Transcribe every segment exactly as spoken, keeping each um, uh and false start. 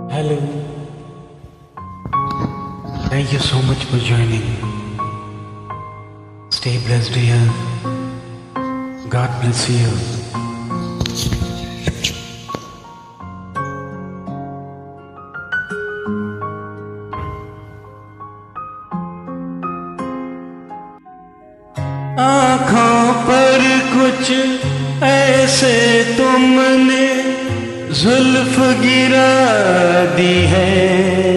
Hello. Thank you so much for joining. Stay blessed, dear. God bless you. आँखों पर कुछ ऐसे तुमने जुल्फ गिरा दी है,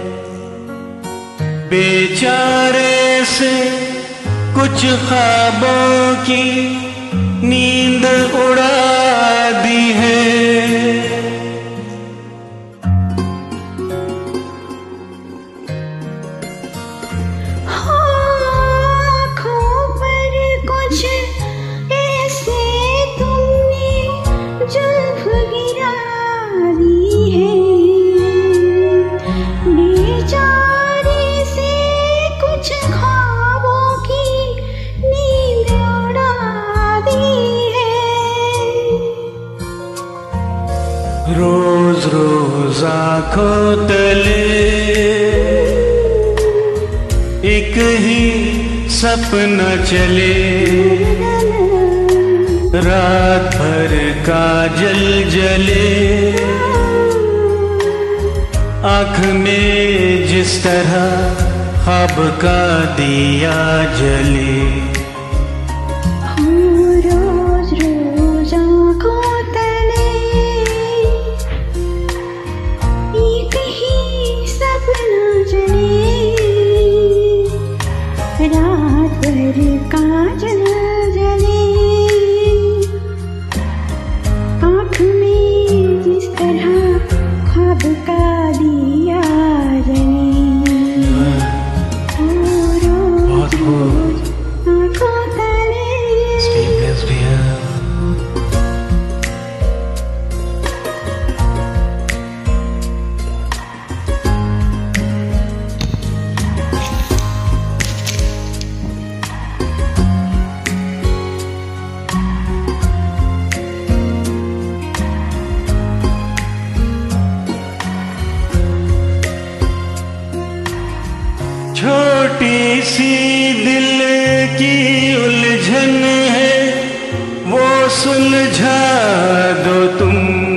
बेचारे से कुछ ख्वाबों की नींद उड़ा दी है। रोज रोज आँखों तले एक ही सपना चले, रात भर काजल जले, आँख में जिस तरह ख्वाब का दिया जले। रात भर काजल जले, आँख में जिस तरह ख्वाब का दिया जले। रोज रोज आँखों तले। छोटी सी दिल की उलझन है, वो सुलझा दो तुम।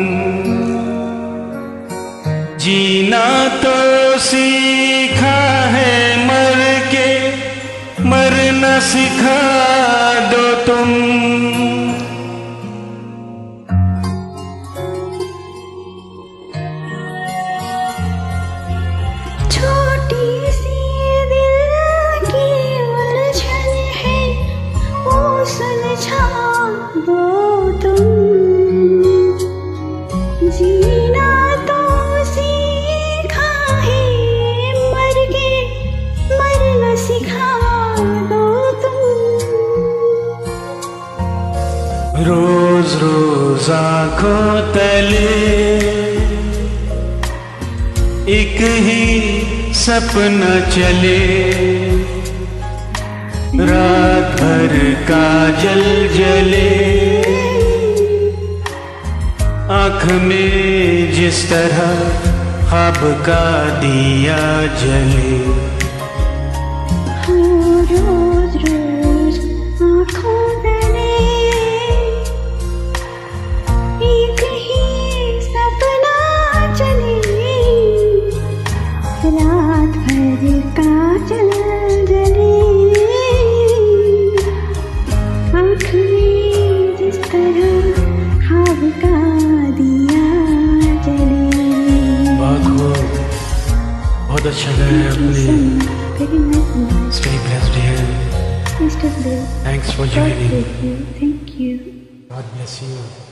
जीना तो सीखा है मर के, मरना सिखा दो तुम। जीना तो सीखा है मर के, मरना सिखा दो तुम। रोज रोज आँखों तले एक ही सपना चले, रात भर काजल जले, आँख में जिस तरह ख्वाब का दिया जले। रोज रोज आँखों तले एक ही सपना चले, रात भर काजल जले, आँख में जिस तरह ख्वाब का दिया जले। बहुत अच्छा लगा अपनी। Stay blessed, dear. Mister Bill. Thanks for joining. God bless you. Thank you. God bless you.